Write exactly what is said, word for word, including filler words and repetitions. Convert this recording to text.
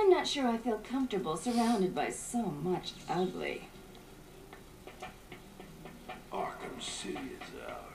I'm not sure I feel comfortable surrounded by so much ugly. Arkham City is ours.